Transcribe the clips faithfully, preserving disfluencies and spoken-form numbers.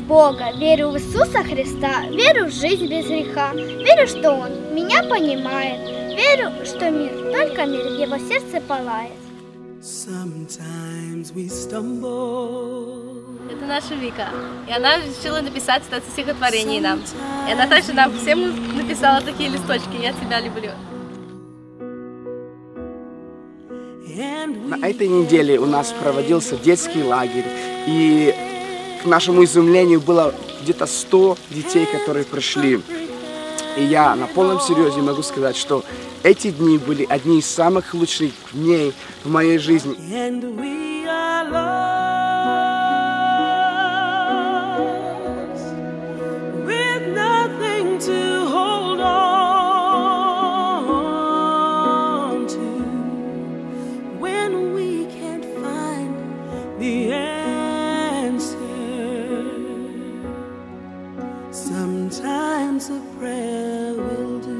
Бога, верю в Иисуса Христа, верю в жизнь без греха, верю, что Он меня понимает, верю, что мир, только мир в Его сердце пылает. Это наша Вика, и она решила написать это стихотворение нам. И она также нам всем написала такие листочки: «Я тебя люблю». На этой неделе у нас проводился детский лагерь, и к нашему изумлению было где-то сто детей, которые пришли. И я на полном серьезе могу сказать, что эти дни были одни из самых лучших дней в моей жизни. Sometimes a prayer will do.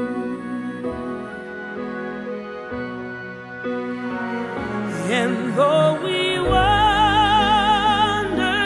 And though we wonder,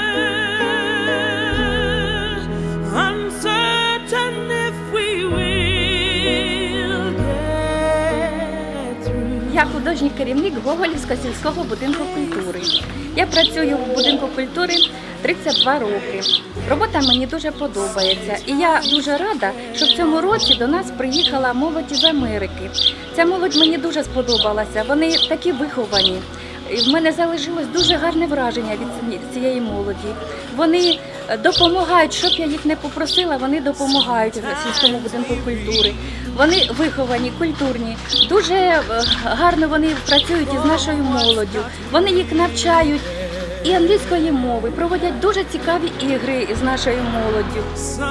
uncertain if we will get through. Я художній керівник Гоголівського сільського будинку культури. Я працюю в будинку культури тридцять два роки. Робота мені дуже подобається. І я дуже рада, що в цьому році до нас приїхала молодь із Америки. Ця молодь мені дуже сподобалася. Вони такі виховані. В мене залишилось дуже гарне враження від цієї молоді. Вони допомагають, щоб я їх не попросила, вони допомагають в сільському будинку культури. Вони виховані, культурні, дуже гарно вони працюють із нашою молоддю. Вони їх навчають і англійської мови, проводять дуже цікаві ігри з нашою молоддю.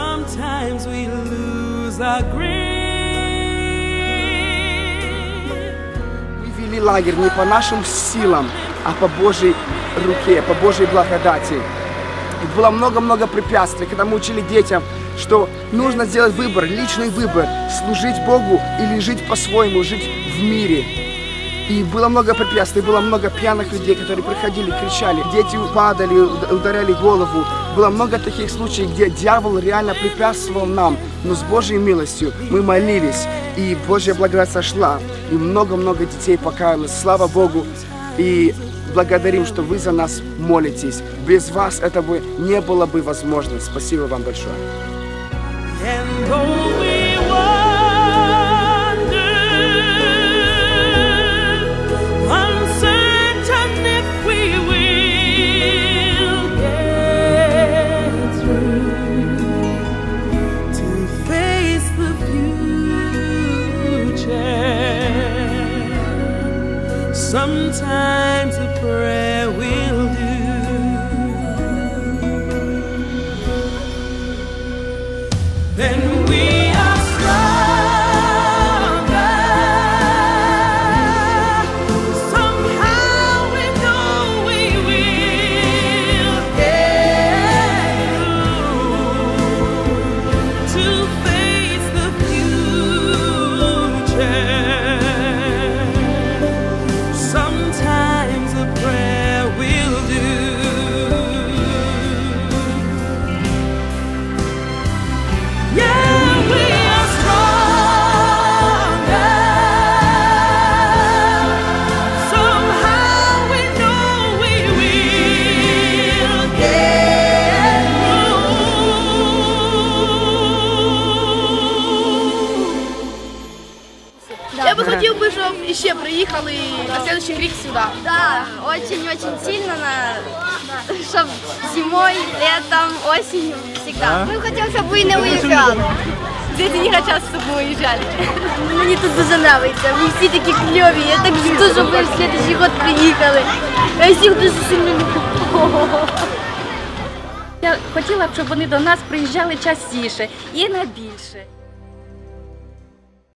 Мы вели лагерь не по нашим силам, а по Божьей руке, по Божьей благодати. И было много-много препятствий, когда мы учили детям, что нужно сделать выбор, личный выбор, служить Богу или жить по-своему, жить в мире. И было много препятствий, было много пьяных людей, которые приходили, кричали, дети падали, ударяли голову. Было много таких случаев, где дьявол реально препятствовал нам, но с Божьей милостью мы молились, и Божья благодать сошла, и много-много детей покаялось, слава Богу, и благодарим, что вы за нас молитесь. Без вас это бы не было бы возможно. Спасибо вам большое. Sometimes a prayer will do. Then we are stronger. Somehow we know we will get through to face the future. Sometimes a prayer will do. Yeah, we are stronger. Somehow we know we will get through. Я бы хотел бы, чтобы еще приехали на следующий рік сюда. Да, очень-очень сильно, чтобы зимой, летом, осенью, всегда. Мы хотим, чтобы вы не уезжали. Дети не хотят, чтобы мы уезжали. Мне тут дуже нравится, вы все такие клевые. Я так жду, чтобы вы в следующий год приехали. Я всех дуже сильно люблю. Я хотіла б, щоб вони до нас приїжджали частіше і на більше.